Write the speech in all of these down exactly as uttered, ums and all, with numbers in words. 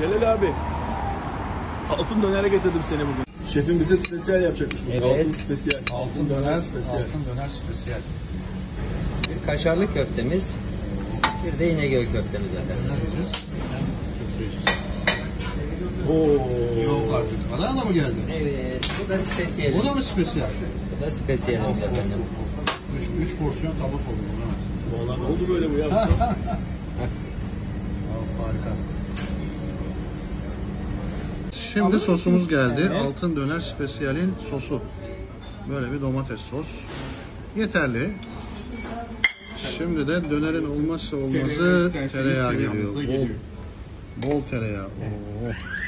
Celal abi. Altın dönere getirdim seni bugün. Şefim bize spesiyel yapacakmış bugün. Evet. Altın spesiyel. Altın döner, altın döner spesiyel. Bir kaşarlı köftemiz, bir de İnegöl köftemiz zaten. Döner yiyeceğiz. Hem köfte yiyeceğiz. Oo. Yok artık. Adana mı geldi? Evet, bu da spesiyelimiz. O da mı spesiyel? Bu da spesiyelimiz efendim. Üç, üç porsiyon tabak oldu. Evet. Vallahi ne oldu böyle bu ya? Aa, harika. Şimdi sosumuz geldi. Altın döner spesiyalin sosu. Böyle bir domates sos. Yeterli. Şimdi de dönerin olmazsa olmazı tereyağı geliyor. Bol, bol tereyağı. Oo.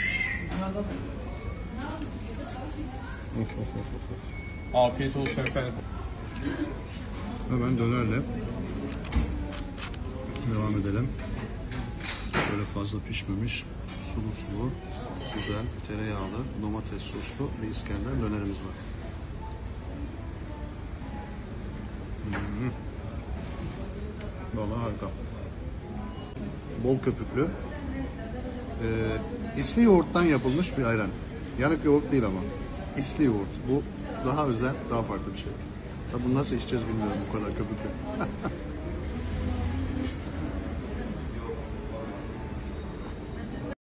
Of, of, of, of. Afiyet olsun efendim. Hemen dönerle devam edelim. Böyle fazla pişmemiş, sulu sulu, güzel, tereyağlı, domates soslu bir İskender dönerimiz var. Hmm. Vallahi harika. Bol köpüklü. Ee, isli yoğurttan yapılmış bir ayran. Yanık yoğurt değil ama. İsli yoğurt. Bu daha özel, daha farklı bir şey. Bunu nasıl içeceğiz bilmiyorum bu kadar köpüklü.